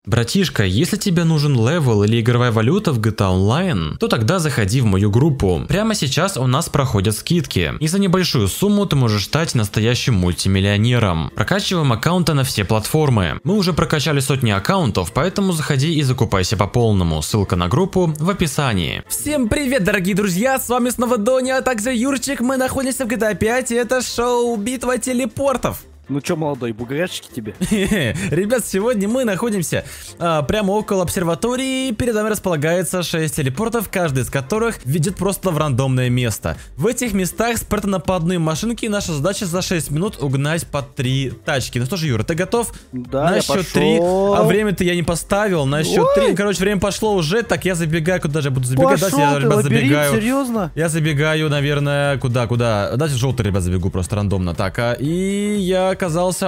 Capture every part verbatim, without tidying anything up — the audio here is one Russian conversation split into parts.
Братишка, если тебе нужен левел или игровая валюта в джи ти эй Online, то тогда заходи в мою группу. Прямо сейчас у нас проходят скидки, и за небольшую сумму ты можешь стать настоящим мультимиллионером. Прокачиваем аккаунты на все платформы. Мы уже прокачали сотни аккаунтов, поэтому заходи и закупайся по полному. Ссылка на группу в описании. Всем привет, дорогие друзья, с вами снова Доня, а также Юрчик. Мы находимся в джи ти эй пять, и это шоу «Битва телепортов». Ну чё, молодой, бугорячки тебе? Ребят, сегодня мы находимся а, прямо около обсерватории. Перед нами располагается шесть телепортов, каждый из которых ведет просто в рандомное место. В этих местах спрятано по одной машинке, и наша задача за шесть минут угнать по три тачки. Ну что же, Юра, ты готов? Да, на я счет пошел. три. А время-то я не поставил. На счет три. Короче, время пошло уже. Так, я забегаю, куда же я буду забегать? Пошел Дайте я, ты, ребят, лабиринт, забегаю. серьезно? Я забегаю, наверное, куда, куда? Дайте в желтый, ребят, забегу просто рандомно. Так, а и я оказался...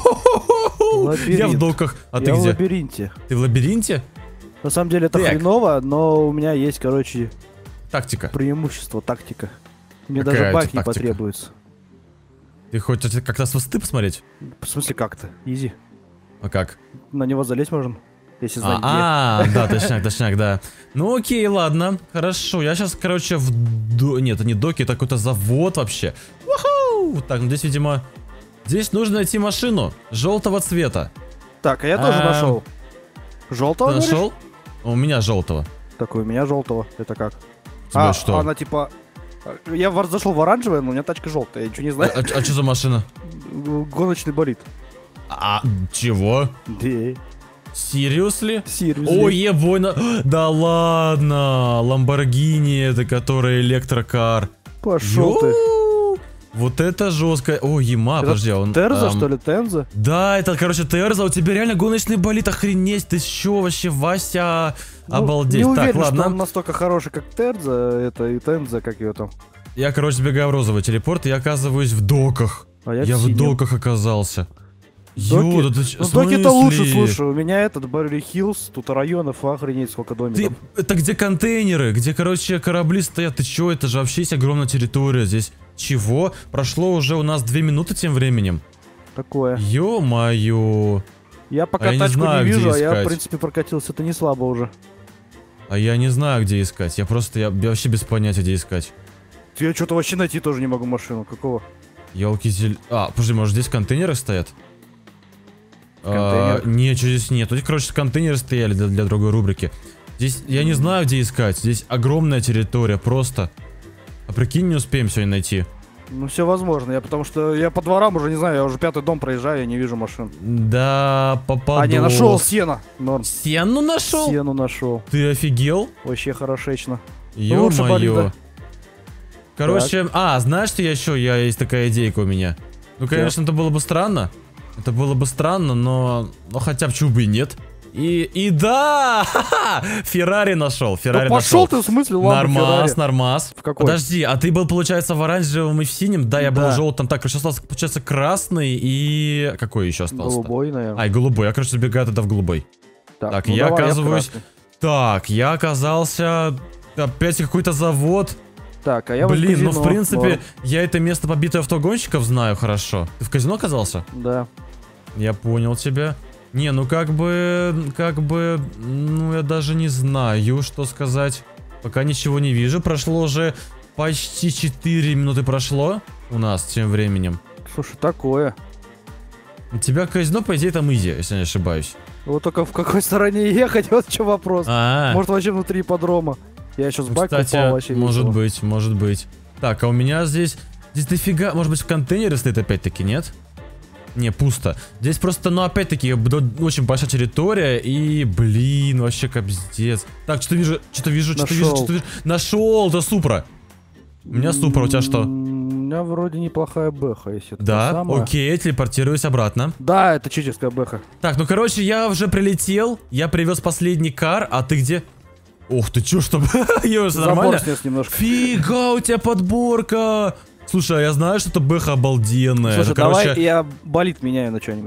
Лабиринт. Я в доках. А я ты в где? лабиринте. Ты в лабиринте? На самом деле это Так. хреново, но у меня есть, короче, Тактика. преимущество, тактика. Мне Какая даже у баг тебя не тактика? потребуется. Ты хочешь как-то с высоты посмотреть? В смысле как-то? Изи. А как? На него залезть можно? Если знаешь где. А, а, да, точняк, точняк, да. Ну окей, ладно, хорошо. Я сейчас, короче, в... до- Нет, это не доки, это какой-то завод вообще. Уху! Так, ну здесь, видимо... Здесь нужно найти машину желтого цвета. Так, а я тоже А, нашел. Желтого, Ты говоришь? нашел? У меня желтого. Такой, у меня желтого. Это как? У тебя А, что? она типа... Я в- зашел в оранжевое, но у меня тачка желтая, я ничего не А, знаю. а что за машина? Гоночный болид. А, чего? Да. Seriously? Серьезно. Ой, ебой, на... Да ладно! Ламборгини, это которая электрокар. Пошел ты. Йоу! Вот это жестко. О, ема, Это подожди, а он... Терза, ам, что ли, Тенза? Да, это, короче, Терза, у тебя реально гоночный болид, охренеть, ты чё вообще, Вася? Ну, Обалдеть. Не уверен, Так, ладно. что он настолько хороший, как Терза, это и Тенза, как ее там. Я, короче, сбегаю в розовый телепорт, и я оказываюсь в доках. А я, Я в в синем. доках оказался. Доки? Ё, да ты ч- Ну, в доки-то лучше, смысле? слушай. У меня этот, Барри Хиллз, тут районов, охренеть, сколько Ты, домиков. это где контейнеры, где, короче, корабли стоят, ты чё, это же вообще есть огромная территория здесь. Чего? Прошло уже у нас две минуты тем временем. Такое. Ё-моё. Я пока А я не тачку знаю, не где вижу, а я, искать. в принципе, прокатился. Это не слабо уже. А я не знаю, где искать. Я просто, я, я вообще без понятия, где искать. Я что-то вообще найти тоже не могу машину. Какого? Елки зель... А, подожди, может здесь контейнеры стоят? А, Контейнер? нет, что здесь нет. Тут, короче, контейнеры стояли для, для другой рубрики. Здесь, я не знаю, где искать. Здесь огромная территория, просто. А прикинь, не успеем сегодня найти. Ну, все возможно. Я потому что я по дворам уже не знаю, я уже пятый дом проезжаю, я не вижу машин. Да, попадос. А, не, нашел сено. Норм. Сену нашел? Сену нашел. Ты офигел? Вообще хорошечно. лучше Ё-моё. болида. Короче, а, знаешь, что я еще? Я есть такая идейка у меня. Ну, конечно, это было бы странно. Это было бы странно, но... Ну, хотя почему бы и нет. И, и да! Ха-ха! Феррари нашел, Феррари Да пошел нашел. ты, в смысле, лампа Нормас, Феррари? нормас. В какой? Подожди, а ты был, получается, в оранжевом и в синем? Да, я был Да. в желтом. Так, короче, остался, получается, красный и... Какой еще остался? Голубой, наверное. А, и голубой. Я, короче, забегаю тогда в голубой. Так, ну я давай, оказываюсь... в красный. Так, я оказался... Опять какой-то завод. Так, а я Блин, ну в в казино. принципе, Норм. я это место побитых автогонщиков знаю хорошо. Ты в казино оказался? Да. Я понял тебя. Не, ну как бы, как бы, ну я даже не знаю, что сказать. Пока ничего не вижу. Прошло уже почти четыре минуты прошло у нас тем временем. Слушай, такое. У тебя казино, по идее, там изи, если я не ошибаюсь. Вот только в какой стороне ехать, вот что вопрос. А, -а, -а. Может вообще внутри ипподрома. Я сейчас в бак упал Кстати, вообще может весело. быть, может быть. Так, а у меня здесь, здесь дофига, может быть, в контейнере стоит опять-таки, нет? Не, пусто. Здесь просто, ну, опять-таки, очень большая территория и, блин, вообще капздец. Так, что-то вижу, что-то вижу, что-то вижу, Нашел. что-то вижу. Нашел, это Супра. У меня Супра, у тебя что? М, У меня вроде неплохая бэха, если это та Да, самая. окей, телепортируюсь обратно. Да, это читерская бэха. Так, ну, короче, я уже прилетел, я привез последний кар, а ты где? Ух ты, чё, что? Ё, всё Забор нормально? снес немножко. Фига, у тебя подборка! Слушай, а я знаю, что это бэха обалденная. Слушай, Ну, короче, давай я болит меняю на что-нибудь.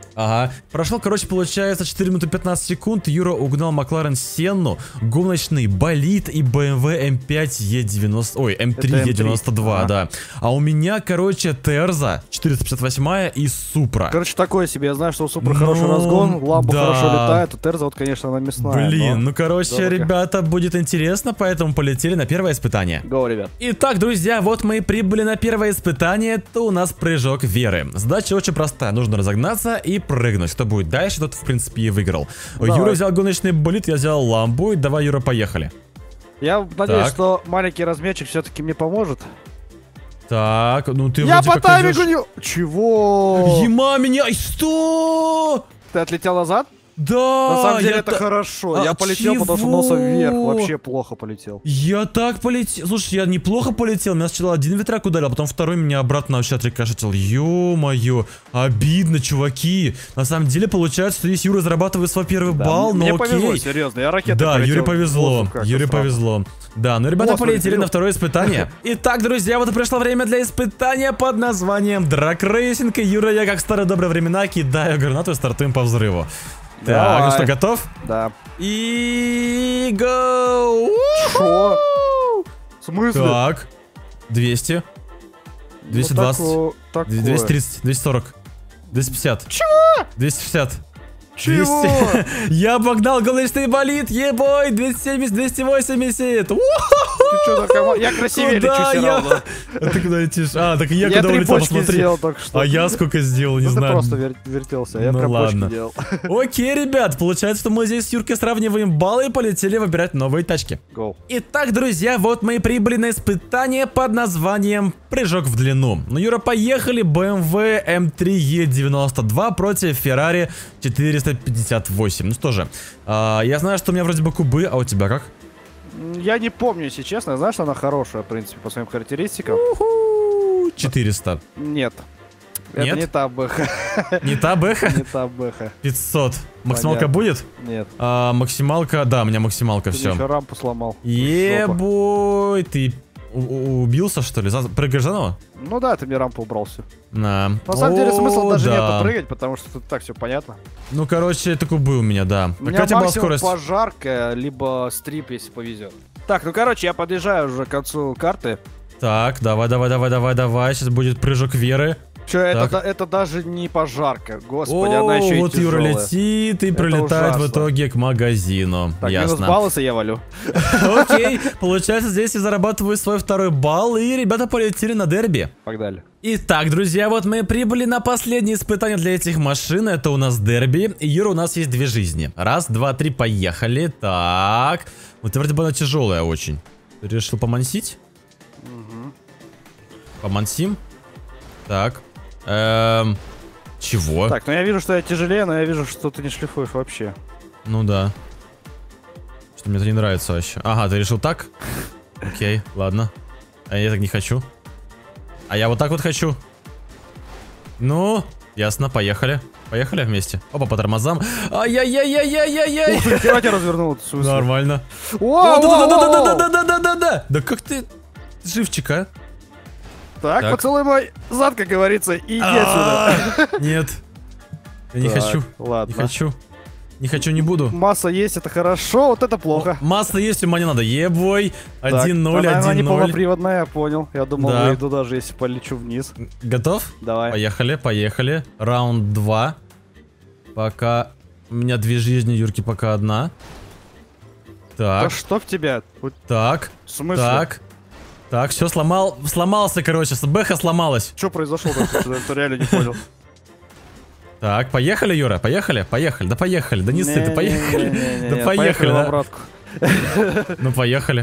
Ага. Прошло, короче, получается четыре минуты пятнадцать секунд. Юра угнал Макларен Сенну, гоночный болид и бэ эм вэ эм пять е девяносто... Ой, эм три е девяносто два, да. А у меня, короче, Терза четыреста пятьдесят восемь и Супра. Короче, такое себе. Я знаю, что у Супра хороший разгон, лампа да. хорошо летает, у Терза вот, конечно, она мясная. Блин, ну, короче, дорого. ребята, будет интересно, поэтому полетели на первое испытание. Го, ребят. Итак, друзья, вот мы и прибыли на первое испытание. Это у нас прыжок веры. Задача очень простая. Нужно разогнаться и прыгнуть. Кто будет дальше, тот, в принципе, и выиграл. Давай. Юра взял гоночный болид, я взял ламбу. И давай, Юра, поехали. Я надеюсь, Так. что маленький размерчик все-таки мне поможет. Так, ну ты Я вроде по как таймингу идёшь. не... Чего? Ема меня... Ай, что? Ты отлетел назад? Да, На самом деле я это та- хорошо. А я полетел, потому что носом вверх. чего? Вообще плохо полетел. Я так полетел. Слушай, я неплохо полетел. Меня сначала один ветряк ударил, а потом второй меня обратно вообще отрикошетил. Ё-моё, обидно, чуваки. На самом деле получается, что здесь Юра зарабатывает свой первый Да, балл, но мне окей. повезло, серьезно. Я ракетой Да, полетел Юре в повезло. воздух как-то Юре сразу. повезло. Да, ну ребята Господи, полетели Кирилл. на второе испытание. Итак, друзья, вот и пришло время для испытания под названием Драг-рейсинг. И Юра, я как в старые добрые времена кидаю гранату и стартуем по взрыву. Так, Давай. ну что, готов? Да. И go! Шо? В смысле? Так, двести, двести двадцать, Ну, тако- такое. двести тридцать, двести сорок, двести пятьдесят. Чего? двести шестьдесят. Чего? двести. Я обогнал гоночный болид, ебой, двести семьдесят, двести восемьдесят. Ты чё, так, я красивее лечу Куда все я? равно. А ты куда летишь? А, так я, Я куда три улетел, почки посмотри. сделал только что. А я сколько сделал, не Ну, ты знаю. просто вер- вертелся, я Ну прям ладно. почки делал. Окей, ребят, получается, что мы здесь с Юркой сравниваем баллы и полетели выбирать новые тачки. Go. Итак, друзья, вот мы и прибыли на испытание под названием «Прыжок в длину». Ну, Юра, поехали. бэ эм вэ эм три е девяносто два против Феррари четыреста пятьдесят восемь. Ну что же, а, я знаю, что у меня вроде бы кубы, а у тебя как? Я не помню, если честно. Знаешь, что она хорошая, в принципе, по своим характеристикам? Уху, четыреста. Нет. Нет? Это не та бэха. Не та бэха? Не та бэха. пятьсот. Максималка Понятно. будет? Нет. А, максималка, да, у меня максималка, Ты все. еще рампу сломал. Жопа. Ебой, ты у- у- убился, что ли? За- Прыгаешь заново? Ну да, ты мне рампу убрал все. На. На самом деле смысла О, даже да. нету прыгать, потому что тут так все понятно. Ну, короче, это кубы у меня, да. У меня Какая у тебя была максимум скорость? пожарка, либо стрип, если повезет. Так, ну короче, я подъезжаю уже к концу карты. Так, давай, давай, давай, давай, давай. Сейчас будет прыжок веры. Че, это, Так. да- это даже не пожарка. Господи, О, она еще и вот Юра тяжелая. летит и Это пролетает в ужасно. итоге к магазину. Так, минус Ясно. баллы я валю. Окей, получается, здесь я зарабатываю свой второй балл, и ребята полетели на дерби. Погнали. Итак, друзья, вот мы прибыли на последнее испытание для этих машин. Это у нас дерби. И, Юра, у нас есть две жизни. Раз, два, три, поехали. Так. Вот вроде бы она тяжелая очень. Ты решил помансить? Помансим? Так. Эм... Чего? Так, ну я вижу, что я тяжелее, но я вижу, что ты не шлифуешь вообще. Ну да. Что-то мне это не нравится вообще. Ага, ты решил так? Окей, ладно. А я так не хочу. А я вот так вот хочу. Ну, ясно, поехали. Поехали вместе. Опа, по тормозам. Ай-яй-яй-яй-яй-яй-яй. Ух ты, хера тебя развернул, в смысле? Нормально. Воу, воу, воу, воу. Да-да-да-да-да-да-да-да-да. Да как ты живчик, а? Так, Так. поцелуй мой зад, как говорится, и иди отсюда. А, нет. Я не Так, хочу. Ладно. Не хочу. Не хочу, не буду. Масса есть, это хорошо, вот это плохо. Масло есть, ума не надо. Ебой. Так, один ноль, она, она не один ноль. полноприводная, я понял. Я думал, Да. выйду даже, если полечу вниз. Готов? Давай. Поехали, поехали. Раунд два. Пока у меня две жизни, Юрки пока одна. Да Так, что в тебя? Вот так, в смысле? так. Так, все, сломал, сломался, короче, бэха сломалась. Что произошло? Я это реально не понял. Так, поехали, Юра, поехали, поехали, да поехали, да не ссы, да поехали. Не-не-не-не-не, Да поехали, в да. обратку. Ну, поехали.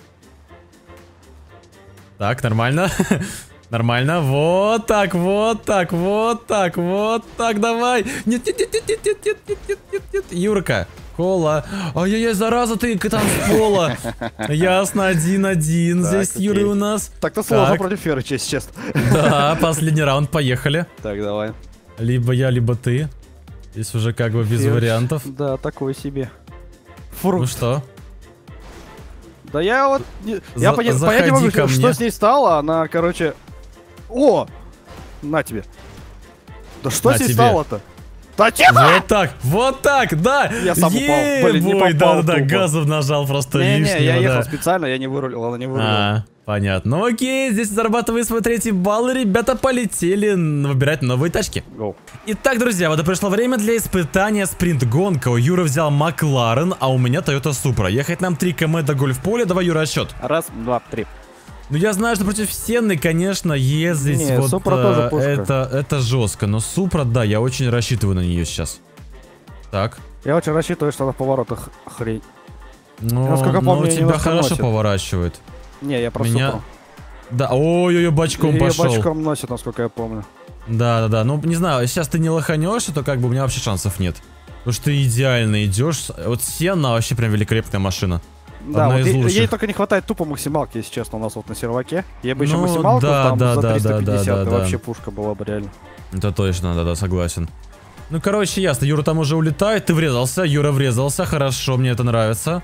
Так, нормально. Нормально. Вот так, вот так, вот так, вот так, давай. Нет, нет, нет, нет, нет, нет, нет, нет, нет, нет, нет. Юрка, кола. Ай-яй-яй, зараза ты, там с пола. Ясно, один-один. Так, Здесь Юрий окей. у нас. Так-то сложно Так. против Феры, если честно. Да, последний раунд, поехали. Так, давай. Либо я, либо ты. Здесь уже как бы без Ферыч. вариантов. Да, такой себе. Ну Фрукт. что? Да я вот... не- За- Я поня- понять не могу, заходи ко что мне. с ней стало. Она, короче... О! На тебе. Да что На с ней тебе. стало-то? Да тихо! Вот так, вот так, да! Я сам упал. Е, Блин, не бой, попал да-да-да, тупо. газом нажал просто Не-не, лишнего, я ехал да. специально, я не вырулил, она не вырулила. А, понятно. Ну окей, здесь зарабатываю свой третий балл, и ребята полетели выбирать новые тачки. Go. Итак, друзья, вот и пришло время для испытания спринт-гонка. У Юры взял Макларен, а у меня Toyota Supra. Ехать нам три километра до гольф-поля. Давай, Юра, отсчет. Раз, два, три. Ну, я знаю, что против Сенны, конечно, ездить Не, вот Supra э, тоже пушка. это, это жестко. Но Supra, да, я очень рассчитываю на нее сейчас. Так. Я очень рассчитываю, что она в поворотах хрень. Ну, Насколько но помню, у ее тебя немножко хорошо носит. поворачивает. Не, я про Меня- Supra. Да, ой-ой-ой, бочком Её пошел. бочком носит, насколько я помню. Да-да-да, ну, не знаю, сейчас ты не лоханешься, то как бы у меня вообще шансов нет. Потому что ты идеально идешь. Вот Сенна вообще прям великолепная машина. Да, Одна вот из ей, лучших. ей только не хватает тупо максималки, если честно, у нас вот на серваке. Ей бы еще Ну, максималку да, там да, за да, триста пятьдесят, да, да, и да. вообще пушка была бы реально. Это точно, да-да, согласен. Ну, короче, ясно, Юра там уже улетает, ты врезался, Юра врезался, хорошо, мне это нравится.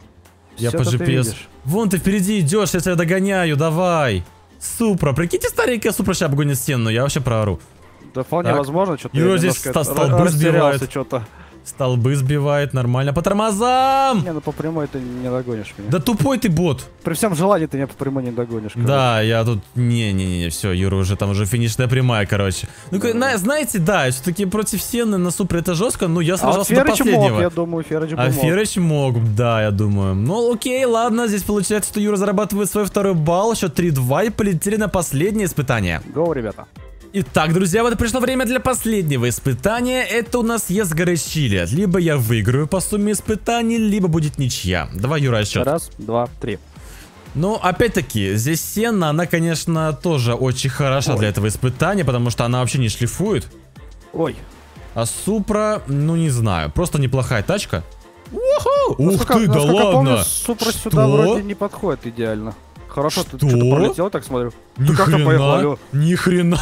Я по Всё-то ты джи пи эс. видишь. Вон ты впереди идешь, я тебя догоняю, давай. Супра, прикиньте, старенькая Супра сейчас обгонит стену, я вообще проору. Да вполне Так. возможно, что-то Юра я здесь немножко ста- ра- столбы растерялся сбивает. что-то. Столбы сбивает, нормально. По тормозам! Не, ну по прямой ты не догонишь меня. Да тупой ты бот. При всем желании ты меня по прямой не догонишь. короче. Да, я тут... Не-не-не, все, Юра уже там уже финишная прямая, короче. Ну, ка- на- знаете, да, все-таки против Сенны на Супре это жестко, но я А вот сражался до Ферыч последнего. мог, я думаю, Ферыч бы А мог. Ферыч мог, да, я думаю. Ну, окей, ладно, здесь получается, что Юра зарабатывает свой второй балл, счет три-два, и полетели на последнее испытание. Гоу, ребята. Итак, друзья, вот и пришло время для последнего испытания. Это у нас съезд с горы Чили. Либо я выиграю по сумме испытаний, либо будет ничья. Давай, Юра, счет. Раз, два, три. Ну, опять-таки, здесь Сенна, она, конечно, тоже очень хороша Ой. для этого испытания, потому что она вообще не шлифует. Ой. А Супра, ну, не знаю, просто неплохая тачка. Уху! Ух Насколько- ты, да насколько ладно! помню, Супра Что? сюда вроде не подходит идеально. Хорошо, ты Что? что-то пролетел, так смотрю. Ни Ты как-то хрена, поехал, алло. ни хрена.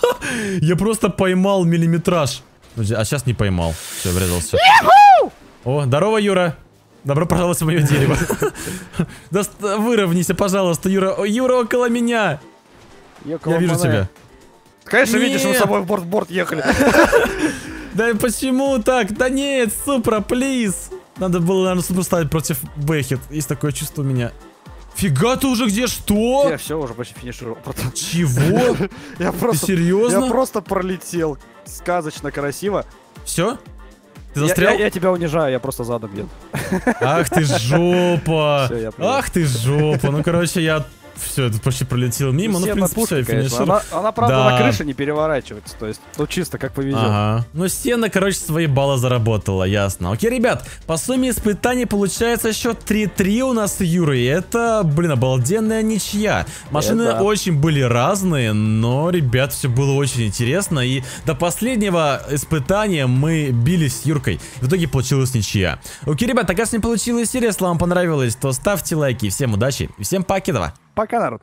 Я просто поймал миллиметраж. Подожди, а сейчас не поймал. Все, врезался. О, здорово, Юра. Добро пожаловать в мое дерево. Да ст- выровняйся, пожалуйста, Юра. О, Юра около меня. Я вижу тебя. Конечно, видишь, мы Нет. с собой в борт в борт ехали. Да почему так? Да нет, Супра, плиз. Надо было, наверное, Супру ставить против Бэхет. Есть такое чувство у меня. Фига ты уже где? Что? Я все, уже почти финишировал. братан. Чего? Я Ты просто, серьезно? я просто пролетел. Сказочно красиво. Все? Ты Я, застрял? я- я тебя унижаю, я просто задом еду. Ах ты жопа! Всё, я понял. Ах ты жопа! Ну, короче, я... Все, это почти пролетел мимо, ну, в Сена принципе, пушка, все, я конечно. финишировал. Она, она, правда, Да. на крыше не переворачивается. То есть, ну чисто как повезет. Ага. Ну, Сена, короче, свои баллы заработала, ясно. Окей, ребят, по сумме испытаний получается счет три-три у нас с Юрой. Это, блин, обалденная ничья. Машины да. очень были разные, но, ребят, все было очень интересно. И до последнего испытания мы бились с Юркой. В итоге получилась ничья. Окей, ребят, так если не получилась серия, если вам понравилось, то ставьте лайки. Всем удачи и всем покедова. Пока, народ.